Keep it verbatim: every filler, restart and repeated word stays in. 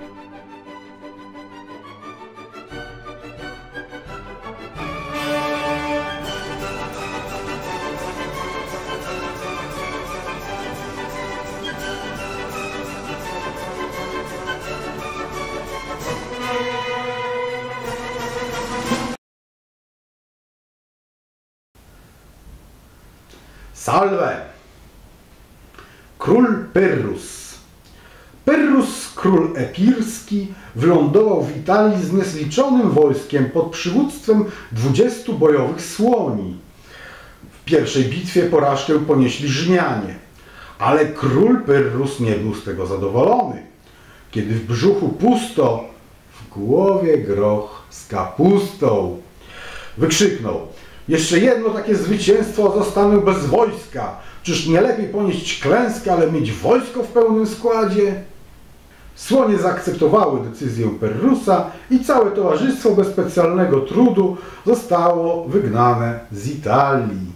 Salve! Król Pyrrhus. Pyrrhus, król epirski, wylądował w Italii z niezliczonym wojskiem pod przywództwem dwudziestu bojowych słoni. W pierwszej bitwie porażkę ponieśli Rzymianie, ale król Pyrrhus nie był z tego zadowolony. Kiedy w brzuchu pusto, w głowie groch z kapustą. Wykrzyknął: jeszcze jedno takie zwycięstwo, zostanę bez wojska. Czyż nie lepiej ponieść klęskę, ale mieć wojsko w pełnym składzie? Słonie zaakceptowały decyzję Pyrrhusa i całe towarzystwo bez specjalnego trudu zostało wygnane z Italii.